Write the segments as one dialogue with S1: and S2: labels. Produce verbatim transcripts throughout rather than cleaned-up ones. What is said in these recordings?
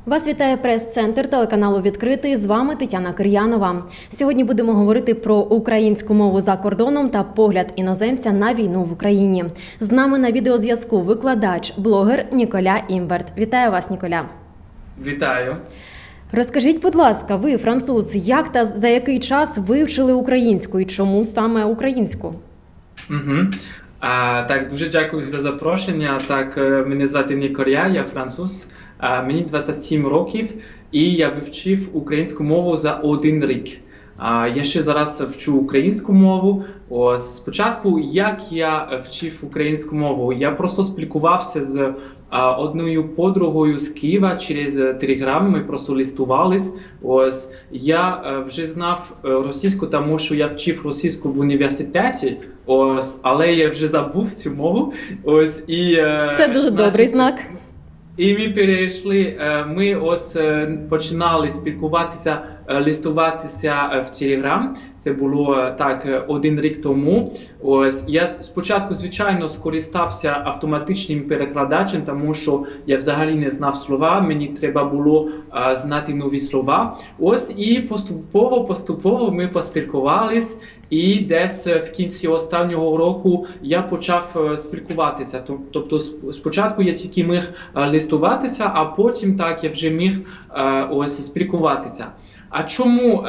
S1: Вас вітає прес-центр телеканалу «Відкритий». З вами Тетяна Кир'янова. Сьогодні будемо говорити про українську мову за кордоном та погляд іноземця на війну в Україні. З нами на відеозв'язку викладач, блогер Ніколя Імберт. Вітаю вас, Ніколя.
S2: Вітаю.
S1: Розкажіть, будь ласка, ви, француз, як та за який час вивчили українську і чому саме українську?
S2: Угу. А, так, дуже дякую за запрошення. Так, мене звати Ніколя, я француз. А, мені двадцять сім років і я вивчив українську мову за один рік. А, я ще зараз вчу українську мову. Ось, спочатку, як я вчив українську мову, я просто спілкувався з а, одною подругою з Києва через Телеграм, ми просто листувались. Ось, я а, вже знав російську, тому що я вчив російську в університеті, ось, але я вже забув цю мову. Ось, і,
S1: Це дуже значить, добрий знак.
S2: І ми перейшли, ми ось починали спілкуватися, листуватися в Телеграм. Це було так один рік тому. Ось я спочатку, звичайно, скористався автоматичним перекладачем, тому що я взагалі не знав слова, мені треба було а, знати нові слова. Ось і поступово, поступово ми поспілкувались. І десь в кінці останнього року я почав спілкуватися. Тобто спочатку я тільки міг листуватися, а потім так я вже міг ось спілкуватися. А чому,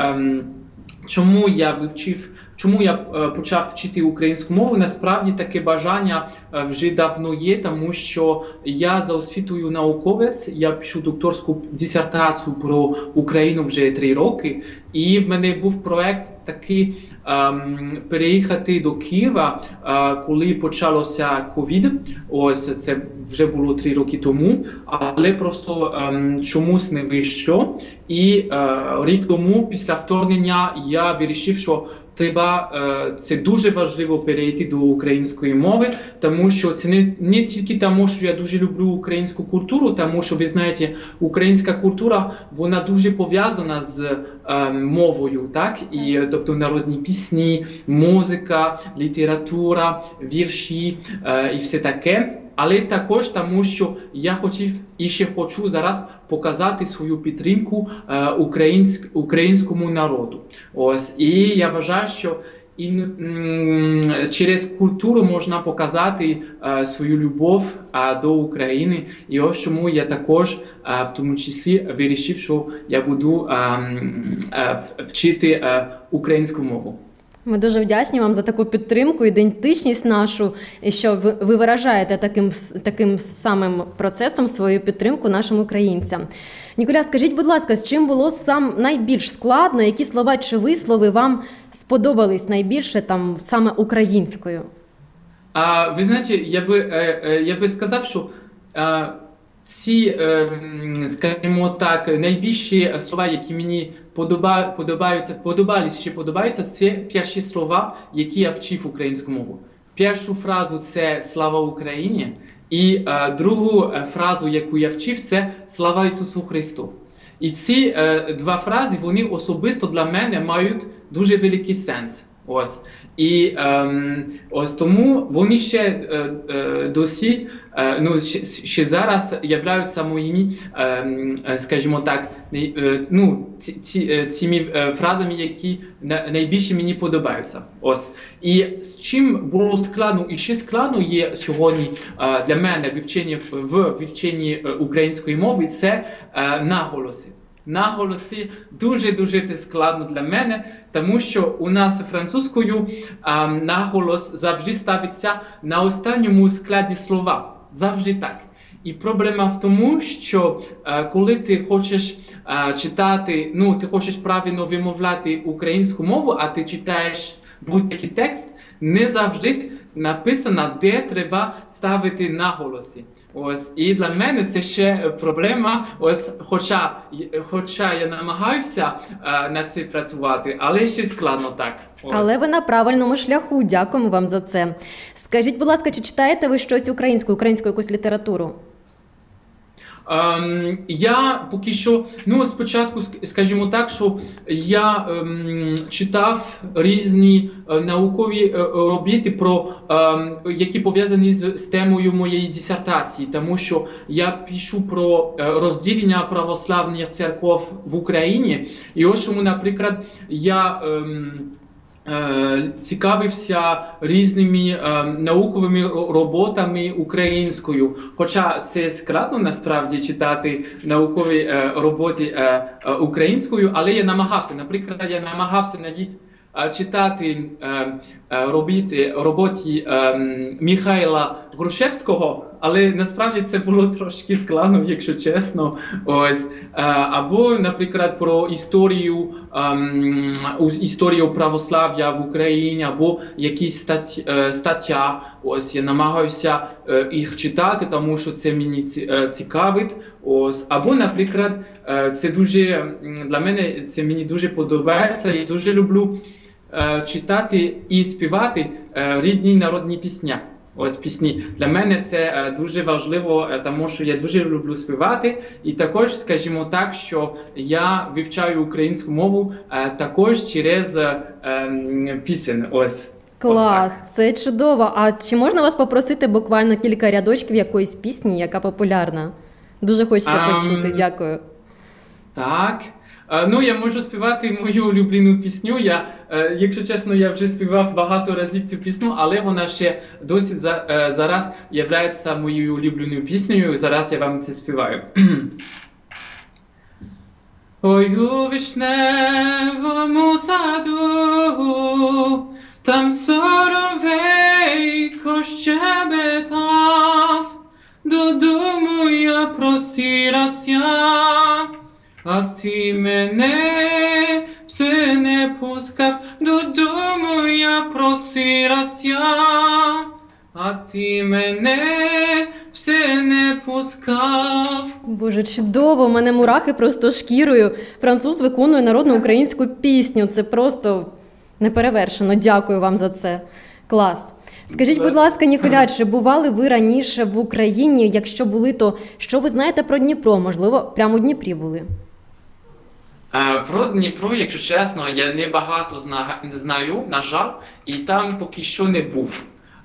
S2: чому я вивчив, чому я почав вчити українську мову? Насправді таке бажання вже давно є, тому що я за освітою науковець, я пишу докторську дисертацію про Україну вже три роки, і в мене був проект такий ем, переїхати до Києва, е, коли почалося ковід, ось це вже було три роки тому, але просто ем, чомусь не вийшло. І е, рік тому, після вторгнення, я вирішив, що треба, це дуже важливо перейти до української мови, тому що це не, не тільки тому, що я дуже люблю українську культуру, тому що, ви знаєте, українська культура, вона дуже пов'язана з е, мовою, так? І, тобто народні пісні, музика, література, вірші е, і все таке. Але також тому, що я хотів і ще хочу зараз показати свою підтримку е, українськ, українському народу. Ось, і я вважаю, що і, м, через культуру можна показати е, свою любов е, до України. І ось чому я також, е, в тому числі, вирішив, що я буду е, е, вчити е, українську мову.
S1: Ми дуже вдячні вам за таку підтримку, ідентичність нашу, і що ви, ви виражаєте таким, таким самим процесом свою підтримку нашим українцям. Ніколя, скажіть, будь ласка, з чим було сам найбільш складно, які слова чи вислови вам сподобались найбільше там саме українською? А,
S2: ви знаєте, я би, я би сказав, що а, ці, скажімо так, найбільші слова, які мені подоба, подобаються, подобались чи подобаються, це перші слова, які я вчив українську мову. Першу фразу – це «Слава Україні», і а, другу фразу, яку я вчив, це «Слава Ісусу Христу». І ці а, два фрази, вони особисто для мене мають дуже великий сенс. Ось. І ем, ось тому вони ще е, е, досі, е, ну, ще, ще зараз являються моїми, е, скажімо так, е, ну, ці, ці, цими фразами, які найбільше мені подобаються. Ось. І з чим було складно, і ще складно є сьогодні е, для мене вивчення, в вивченні української мови, це е, наголоси. Наголоси дуже-дуже це складно для мене, тому що у нас французькою а, наголос завжди ставиться на останньому складі слова. Завжди так. І проблема в тому, що а, коли ти хочеш а, читати, ну, ти хочеш правильно вимовляти українську мову, а ти читаєш будь-який текст, не завжди написано, де треба ставити наголоси. Ось, і для мене це ще проблема, ось, хоча, хоча я намагаюся а, над цим працювати, але ще складно так. Ось.
S1: Але ви на правильному шляху, дякуємо вам за це. Скажіть, будь ласка, чи читаєте ви щось українською, українську якусь літературу?
S2: Ем, я поки що, ну спочатку, скажімо так, що я ем, читав різні е, наукові е, роботи, про, ем, які пов'язані з, з темою моєї дисертації, тому що я пишу про е, розділення православних церков в Україні, і ось чому, наприклад, я ем, цікавився різними е, науковими роботами українською. Хоча це складно насправді читати наукові е, роботи е, е, українською, але я намагався. Наприклад, я намагався навіть е, читати е, е, робити, роботи е, Михайла Грушевського, але насправді це було трошки складно, якщо чесно. Ось. Або, наприклад, про історію, ем, історію православ'я в Україні, або якісь стать, стаття. Ось, я намагаюся їх читати, тому що це мені цікавить. Ось. Або, наприклад, це дуже, для мене це мені дуже подобається, я дуже люблю читати і співати рідні народні пісні. Ось пісні. Для мене це е, дуже важливо, е, тому що я дуже люблю співати. І також, скажімо так, що я вивчаю українську мову е, також через е, е, пісень. Ось.
S1: Клас, ось це чудово. А чи можна вас попросити буквально кілька рядочків якоїсь пісні, яка популярна? Дуже хочеться um, почути. Дякую.
S2: Так. Ну, я можу співати мою улюблену пісню. Я, якщо чесно, я вже співав багато разів цю пісню, але вона ще досі за, зараз є моєю улюбленою піснею. Зараз я вам це співаю. Ой, у вишневому саду, там соловейко щебетав, додому я просилася, а ти мене все не пускав, додому я просилася, а ти мене все не пускав.
S1: Боже, чудово, у мене мурахи просто шкірою. Француз виконує народну українську пісню, це просто неперевершено. Дякую вам за це. Клас. Скажіть, будь ласка, Ніколя, чи бували ви раніше в Україні? Якщо були, то що ви знаєте про Дніпро? Можливо, прямо у Дніпрі були?
S2: Про Дніпро, якщо чесно, я не багато знаю, на жаль, і там поки що не був.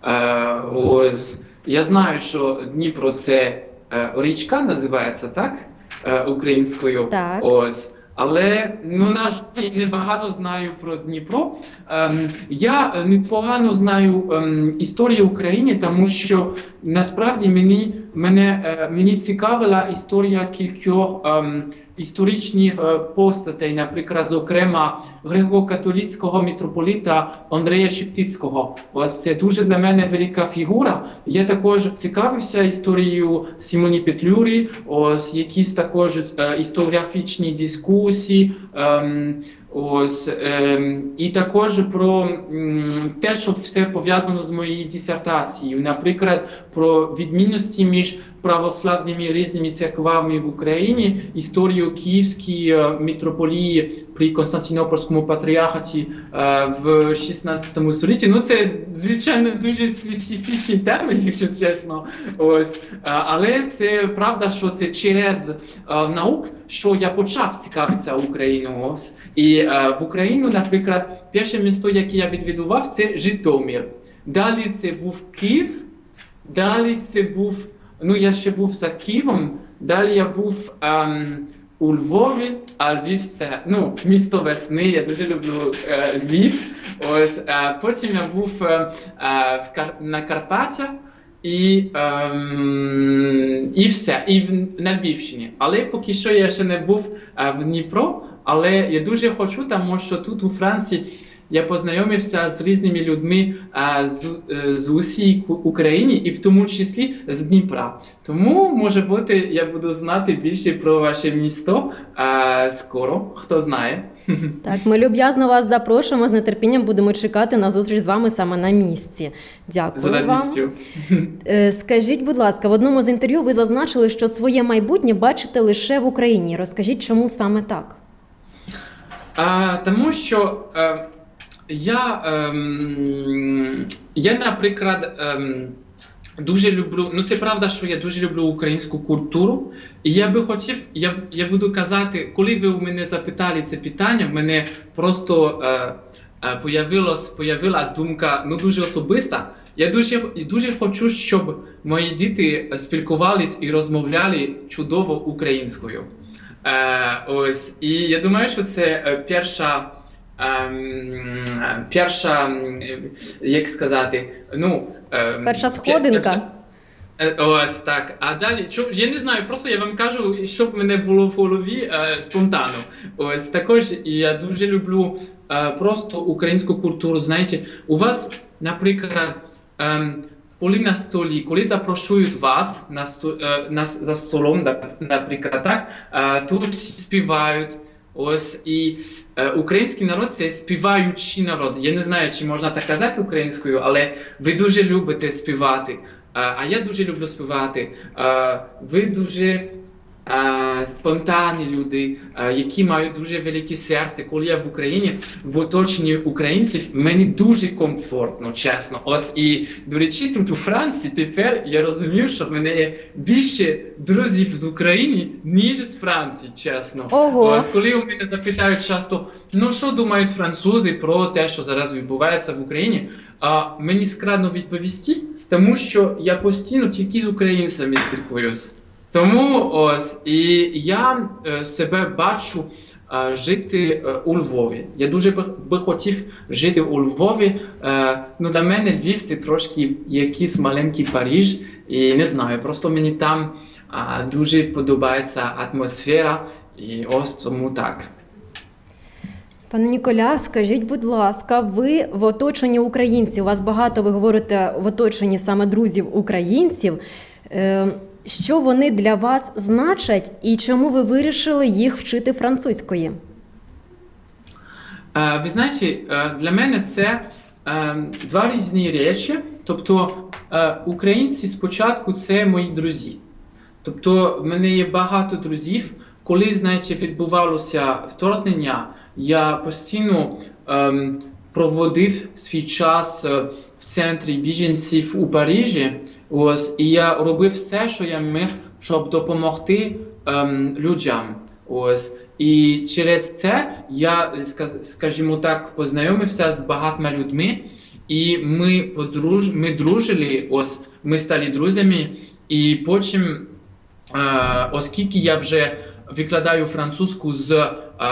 S2: Ось, я знаю, що Дніпро – це річка, називається, так? Українською.
S1: Так.
S2: Ось. Але, ну, на жаль, не багато знаю про Дніпро. Ем, я непогано знаю ем, історію України, тому що насправді мені, мене, е, мені цікавила історія кількох ем, історичних е, постатей, наприклад, зокрема, греко-католицького митрополита Андрея Шептицького. Ось це дуже для мене велика фігура. Я також цікавився історією Симоні Петлюри, ось якісь також е, історіографічні дискусії, ем, ось, ем, і також про ем, те, що все пов'язано з моєю дисертацією. Наприклад, про відмінності між православними різними церквами в Україні, історію Київської митрополії при Константинопольському патріархаті в шістнадцятому столітті. Ну, це, звичайно, дуже специфічні теми, якщо чесно. Ось. Але це правда, що це через наук, що я почав цікавитися Україною. Ось. І в Україну, наприклад, перше місто, яке я відвідував, це Житомир. Далі це був Київ, далі це був Ну, я ще був за Києвом, далі я був ем, у Львові, а Львів – це, ну, місто весни, я дуже люблю е, Львів. Ось, е, потім я був е, е, в Кар... на Карпаттях і, ем, і все, і в... на Львівщині. Але поки що я ще не був е, в Дніпро, але я дуже хочу, тому що тут у Франції я познайомився з різними людьми а, з, з усієї України, і в тому числі з Дніпра. Тому, може бути, я буду знати більше про ваше місто а, скоро, хто знає.
S1: Так, ми люб'язно вас запрошуємо, з нетерпінням будемо чекати на зустріч з вами саме на місці. Дякую
S2: з радістю.
S1: Вам. Скажіть, будь ласка, в одному з інтерв'ю ви зазначили, що своє майбутнє бачите лише в Україні. Розкажіть, чому саме так?
S2: А, тому що а, Я, ем, я, наприклад, ем, дуже люблю, ну це правда, що я дуже люблю українську культуру. І я би хотів, я, я буду казати, коли ви у мене запитали це питання, в мене просто е, е, появилась, появилась думка, ну дуже особиста. Я дуже, дуже хочу, щоб мої діти спілкувались і розмовляли чудово українською. Е, ось, і я думаю, що це е, перша, е, перша, як сказати, ну, е,
S1: Перша сходинка.
S2: Перша, ось так. А далі, чо, я не знаю, просто я вам кажу, що в мене було в голові е, спонтанно. Ось також я дуже люблю е, просто українську культуру. Знаєте, у вас, наприклад, е, коли на столі, коли запрошують вас на, е, на, за столом, наприклад, так, е, тут всі співають. Ось, і е, український народ – це співаючий народ. Я не знаю, чи можна так казати українською, але ви дуже любите співати. А я дуже люблю співати. Ви дуже спонтанні люди, які мають дуже велике серце. Коли я в Україні, в оточенні українців, мені дуже комфортно, чесно. Ось, і, до речі, тут у Франції тепер я розумію, що в мене є більше друзів з України, ніж з Франції, чесно.
S1: Ого.
S2: Ось, коли у мене запитають часто, ну що думають французи про те, що зараз відбувається в Україні, а мені складно відповісти, тому що я постійно тільки з українцями спілкуюсь. Тому ось, і я е, себе бачу е, жити е, у Львові. Я дуже би, би хотів жити у Львові. Е, ну, для мене Львів – це трошки якийсь маленький Париж. І не знаю, просто мені там е, дуже подобається атмосфера. І ось тому так.
S1: Пане Ніколя, скажіть, будь ласка, ви в оточенні українців, у вас багато, ви говорите, в оточенні саме друзів-українців. Е, що вони для вас значать і чому ви вирішили їх вчити французької?
S2: Е, ви знаєте, для мене це е, два різні речі. Тобто, е, українці спочатку – це мої друзі. Тобто, в мене є багато друзів. Коли, знаєте, відбувалося вторгнення, я постійно ем, проводив свій час е, в центрі біженців у Парижі. Ось, і я робив все, що я міг, щоб допомогти ем, людям. Ось. І через це я, скажімо так, познайомився з багатьма людьми. І ми, подруж... ми дружили, ось, ми стали друзями. І потім, е, оскільки я вже викладаю французьку з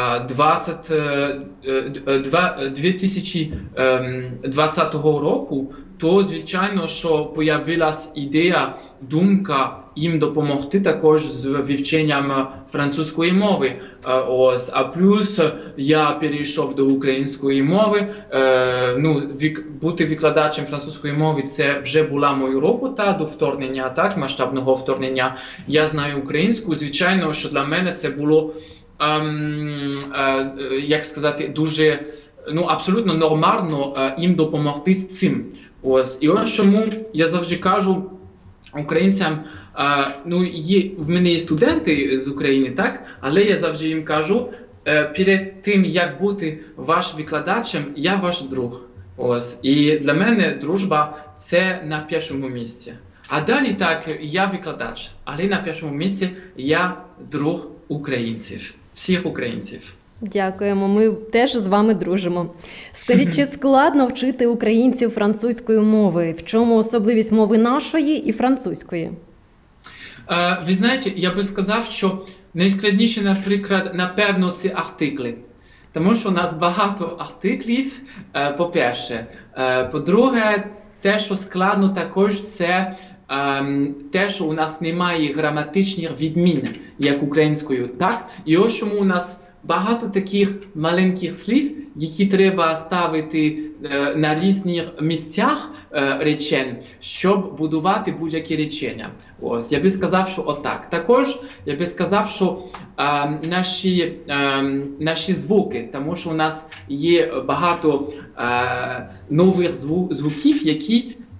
S2: дві тисячі двадцятого року, то, звичайно, що появилась ідея, думка їм допомогти також з вивченням французької мови. Ось, а плюс я перейшов до української мови. Ну, бути викладачем французької мови – це вже була моя робота до вторгнення, так, масштабного вторгнення. Я знаю українську, звичайно, що для мене це було, ем, е, як сказати, дуже, ну, абсолютно нормально е, їм допомогти з цим. Ось, і ось чому я завжди кажу українцям, е, ну, є, в мене є студенти з України, так, але я завжди їм кажу, е, перед тим, як бути ваш викладачем, я ваш друг. Ось, і для мене дружба – це на першому місці. А далі так, я викладач, але на першому місці я друг українців, всіх українців.
S1: Дякуємо, ми теж з вами дружимо. Скажіть, чи складно вчити українців французької мови? В чому особливість мови нашої і французької?
S2: Е, ви знаєте, я би сказав, що найскладніше, наприклад, напевно, це артикли. Тому що у нас багато артиклів, е, по-перше. Е, по-друге, те, що складно також, це е, те, що у нас немає граматичних відмін, як українською, так? І ось чому у нас багато таких маленьких слів, які треба ставити е, на різних місцях е, речень, щоб будувати будь-які речення. Ось, я би сказав, що отак. Також я би сказав, що е, наші, е, наші звуки, тому що у нас є багато е, нових зву, звуків, які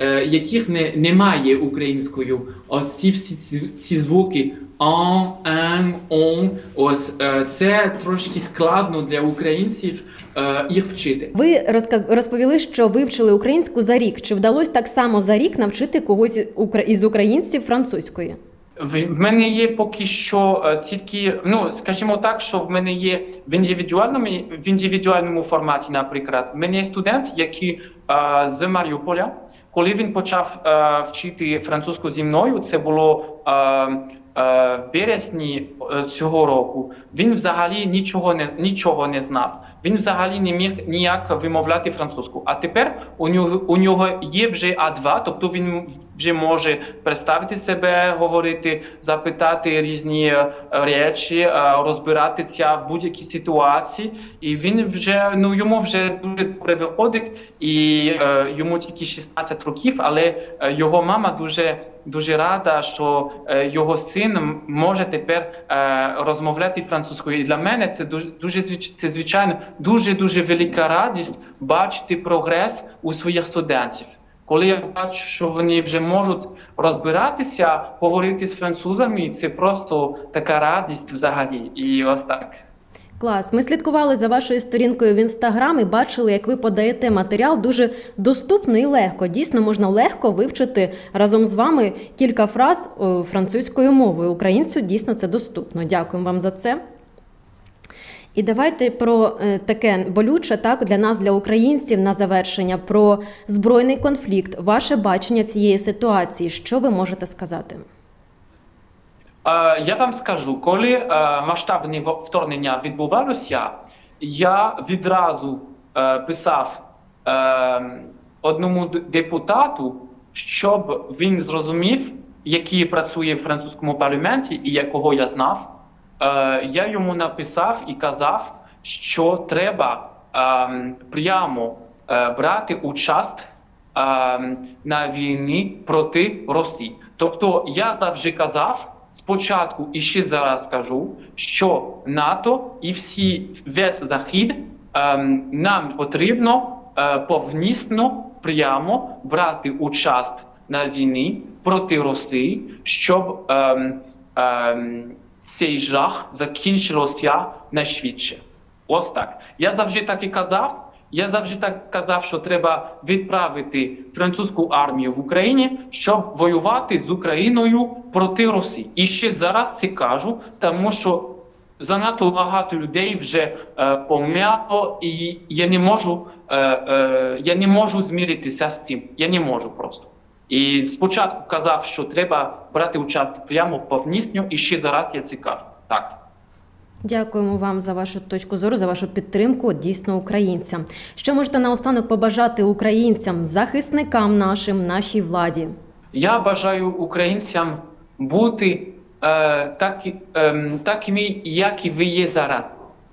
S2: е, яких не, немає українською. Ось ці всі ці, ці звуки «ан», «ен», «он», ось е, це трошки складно для українців е, їх вчити.
S1: Ви розка- розповіли, що вивчили українську за рік. Чи вдалося так само за рік навчити когось укра- із українців французької?
S3: В в мене є поки що е, тільки, ну, скажімо так, що в мене є в індивідуальному, в індивідуальному форматі, наприклад. В мене є студент, який е, з Маріуполя. Коли він почав е, вчити французьку зі мною, це було е, е, в березні е, цього року, він взагалі нічого не, нічого не знав. Він взагалі не міг ніяк вимовляти французьку. А тепер у нього, у нього є вже А два, тобто він вже може представити себе, говорити, запитати різні е, речі, е, розбиратися в будь-якій ситуації. І він вже, ну, йому вже дуже добре виходить, і е, йому тільки шістнадцять років, але е, його мама дуже дуже рада, що е, його син може тепер е, розмовляти французькою. І для мене це дуже, дуже це, звичайно, дуже-дуже велика радість бачити прогрес у своїх студентів. Коли я бачу, що вони вже можуть розбиратися, говорити з французами, це просто така радість взагалі. І ось так.
S1: Клас. Ми слідкували за вашою сторінкою в Інстаграм і бачили, як ви подаєте матеріал дуже доступно і легко. Дійсно, можна легко вивчити разом з вами кілька фраз о, французькою мовою. Українцю дійсно це доступно. Дякуємо вам за це. І давайте про е, таке болюче, так, для нас, для українців, на завершення, про збройний конфлікт. Ваше бачення цієї ситуації. Що ви можете сказати?
S3: Я вам скажу, коли масштабне вторгнення відбувалося, я відразу писав одному депутату, щоб він зрозумів, який працює в французькому парламенті і якого я знав. Я йому написав і казав, що треба прямо брати участь на війні проти Росії. Тобто я завжди казав, спочатку і ще зараз кажу, що НАТО і всі, весь Захід ем, нам потрібно е, повнісно прямо брати участь на війні проти Росії, щоб ем, ем, цей жах закінчився найшвидше. Ось так. Я завжди так і казав. Я завжди так казав, що треба відправити французьку армію в Україні, щоб воювати з Україною проти Росії. І ще зараз це кажу, тому що занадто багато людей вже е, померло, і я не можу, е, е, я не можу зміритися з тим. Я не можу просто. І спочатку казав, що треба брати участь прямо повнісно, і ще зараз я це кажу. Так.
S1: Дякуємо вам за вашу точку зору, за вашу підтримку, дійсно, українцям. Що можете наостанок побажати українцям, захисникам нашим, нашій владі?
S3: Я бажаю українцям бути е, так, е, такими, як і ви є зараз.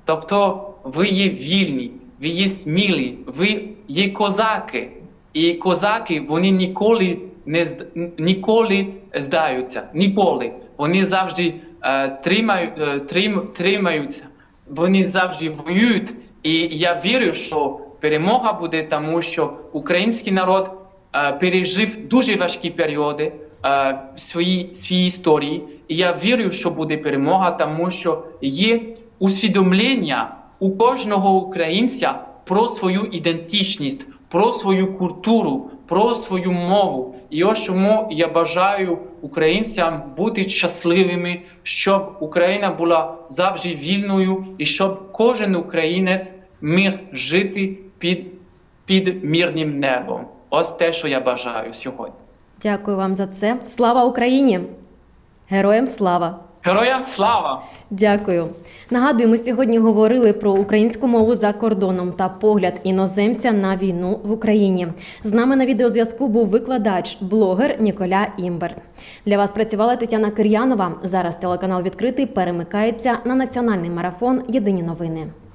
S3: Тобто ви є вільні, ви є смілі, ви є козаки. І козаки, вони ніколи не ніколи здаються, ніколи. Вони завжди е, тримають, е, трим, тримаються, вони завжди воюють. І я вірю, що перемога буде, тому що український народ е, пережив дуже важкі періоди е, в своїй, своїй історії. І я вірю, що буде перемога, тому що є усвідомлення у кожного українця про свою ідентичність, про свою культуру, про свою мову. І ось чому я бажаю українцям бути щасливими, щоб Україна була завжди вільною і щоб кожен українець міг жити під, під мирним небом. Ось те, що я бажаю сьогодні.
S1: Дякую вам за це. Слава Україні! Героям слава!
S3: Героям слава!
S1: Дякую. Нагадую, ми сьогодні говорили про українську мову за кордоном та погляд іноземця на війну в Україні. З нами на відеозв'язку був викладач, блогер Ніколя Імберт. Для вас працювала Тетяна Кир'янова. Зараз телеканал «Відкритий» перемикається на національний марафон «Єдині новини».